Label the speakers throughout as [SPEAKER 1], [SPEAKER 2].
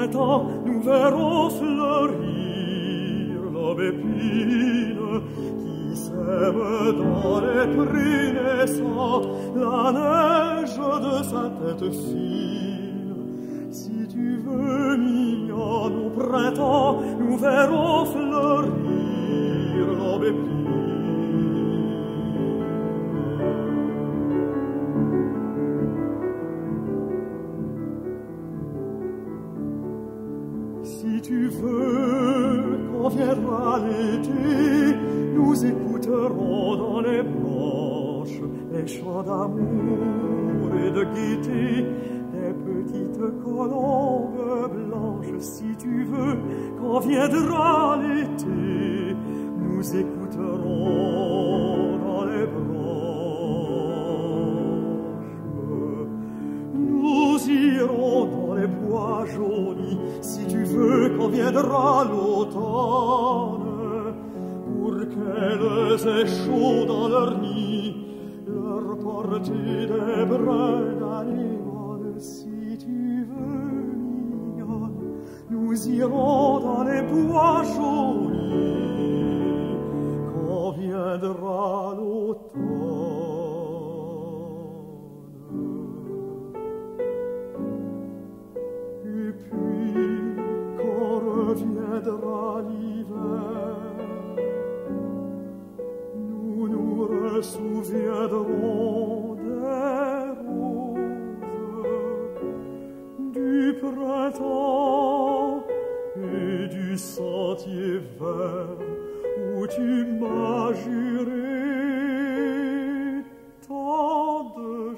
[SPEAKER 1] printemps, nous verrons fleurir l'aubépine qui sème dans les prés naissants la neige de sa tête fine. Si tu veux, mignonne, au printemps, nous verrons fleurir l'aubépine. Si tu veux, quand viendra l'été, nous écouterons dans les branches les chants d'amour et de gaieté des petites colombes blanches. Si tu veux, quand viendra l'été, nous écouterons dans les branches. Nous irons dans les bois jaunis, si tu veux, quand viendra l'automne, pour qu'elles aient chaud dans leur nid, leur porter des brins d'anémone. Si tu veux, mignonne, nous irons dans les bois jaunis, quand viendra l'automne. Et puis, quand reviendra l'hiver, nous nous ressouviendrons des roses, du printemps et du sentier vert où tu m'as juré tant de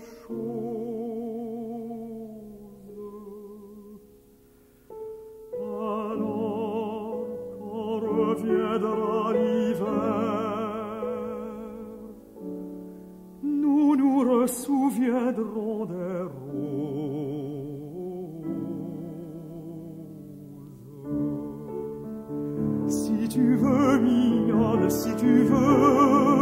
[SPEAKER 1] choses. Alors, quand reviendra l'hiver, nous nous ressouviendrons des roses. Si tu veux, mignonne, si tu veux,